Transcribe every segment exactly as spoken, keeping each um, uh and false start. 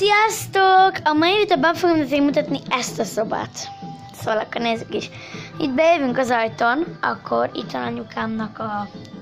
Sziasztok! A mai videóban fogom nektek mutatni ezt a szobát. Szóval akkor nézzük is. Itt bejövünk az ajtón, akkor itt van anyukámnak a,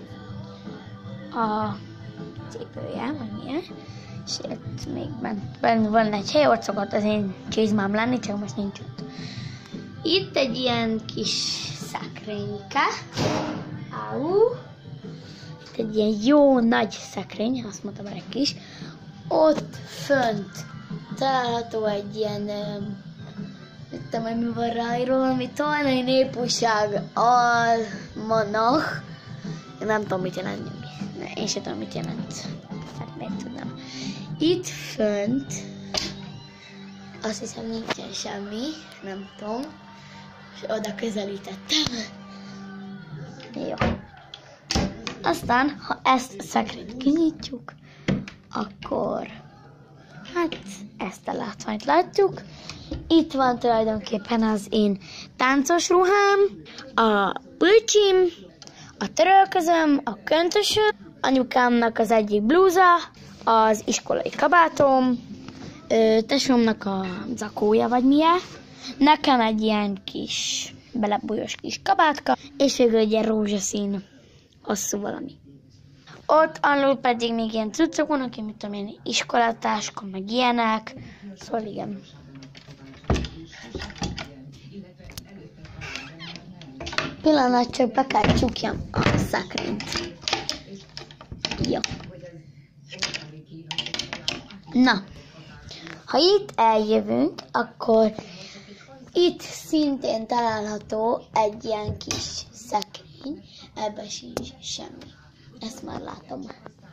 a cipője, vagy milyen. És itt még benne van egy hely, ott szokott az én csizmám lenni, csak most nincs ott. Itt egy ilyen kis szekrényke. Áú. Itt egy ilyen jó nagy szekrény, azt mondtam már egy kis. Ott fönt található egy ilyen, nem tudom, hogy mi van ráírva, valami tolnai népújság almanach. Én nem tudom, mit jelent. Én sem tudom, mit jelent. Hát miért tudnám. Itt fönt azt hiszem nincsen semmi, nem tudom. És oda közelítettem. Jó. Aztán, ha ezt a szekrényt kinyitjuk, akkor hát ezt a látványt látjuk. Itt van tulajdonképpen az én táncos ruhám, a pulcsim, a törölközöm, a köntösöm, anyukámnak az egyik blúza, az iskolai kabátom, tesómnak a zakója vagy milyen, nekem egy ilyen kis belebújos kis kabátka, és végül egy ilyen rózsaszín hosszú valami. Ott alul pedig még ilyen cuccok vannak, mit tudom én, iskolatáskon, meg ilyenek. Szóval igen. Pillanat, csak be kell csukjam a szekrényt. Jó. Na, ha itt eljövünk, akkor itt szintén található egy ilyen kis szekrény. Ebben sincs semmi. Ezt már látom.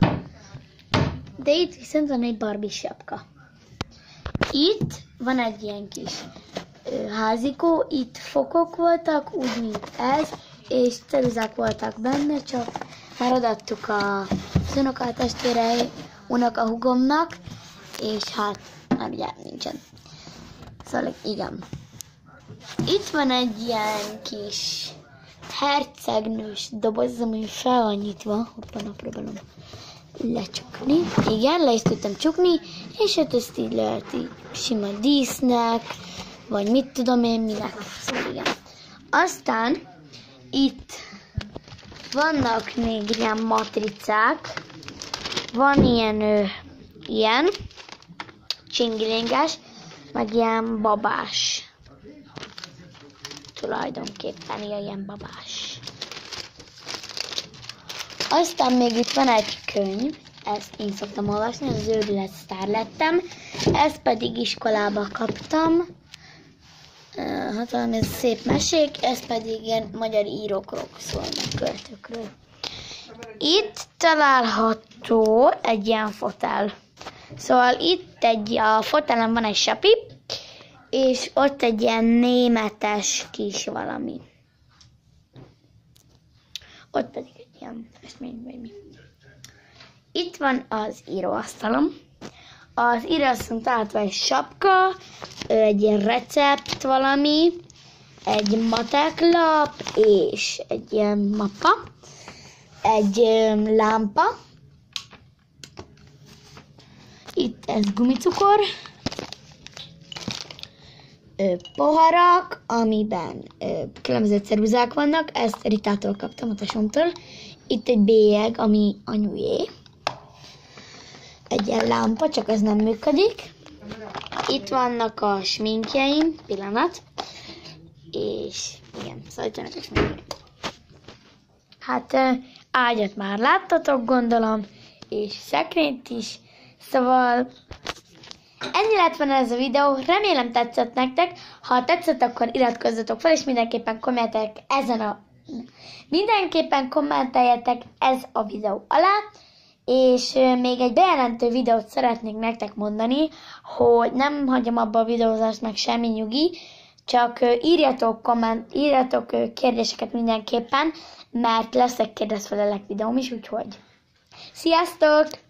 De itt viszont van egy Barbie sapka. Itt van egy ilyen kis ö, házikó, itt fokok voltak, úgy mint ez, és ceruzák voltak benne, csak már odaadtuk a unokatestvére, unokahúgomnak, és hát már ugye nincsen. Szóval igen. Itt van egy ilyen kis hercegnős doboz, ami fel van nyitva. Hoppá, na, próbálom lecsukni. Igen, le is tudtam csukni, és hát ezt így lehet így sima dísznek, vagy mit tudom én minek. Szóval igen. Aztán itt vannak még ilyen matricák. Van ilyen, ö, ilyen csingilinges, meg ilyen babás. Tulajdonképpen ilyen babás. Aztán még itt van egy könyv, ezt én szoktam olvasni, az Őrület sztár lettem, ezt pedig iskolába kaptam, hát valami ez szép mesék, ez pedig ilyen magyar írókról szólnak, költőkről. Itt található egy ilyen fotel. Szóval itt egy, a fotelen van egy sapi, és ott egy ilyen németes kis valami. Ott pedig egy ilyen festmény, vagy mi. Itt van az íróasztalom. Az íróasztalon található egy sapka, egy ilyen recept valami, egy mateklap, és egy ilyen mappa, egy um, lámpa. Itt ez gumicukor. Poharak, amiben ö, különböző ceruzák vannak, ezt Ritától kaptam, a tesómtól. Itt egy bélyeg, ami anyujé. Egy ilyen lámpa, csak ez nem működik. Itt vannak a sminkjeim, pillanat. És igen, szóval itt vannak a sminkjeim. Hát ö, ágyat már láttatok, gondolom, és szekrényt is. Szóval ennyi lett volna ez a videó, remélem tetszett nektek, ha tetszett, akkor iratkozzatok fel, és mindenképpen kommenteljetek ezen a... Mindenképpen kommenteljetek ez a videó alá, és még egy bejelentő videót szeretnék nektek mondani, hogy nem hagyom abba a videózást, meg semmi nyugi, csak írjatok, komment, írjatok kérdéseket mindenképpen, mert lesz egy kérdezfelelek videóm is, úgyhogy sziasztok!